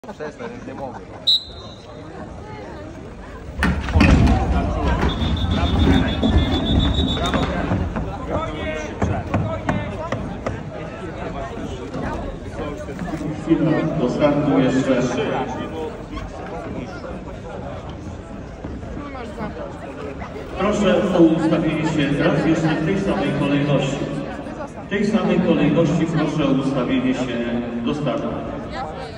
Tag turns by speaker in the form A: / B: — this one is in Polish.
A: Przestań, nie mogę.
B: Chwila do startu jeszcze. Proszę o ustawienie się raz jeszcze w tej samej kolejności. W tej samej kolejności proszę o ustawienie się do startu.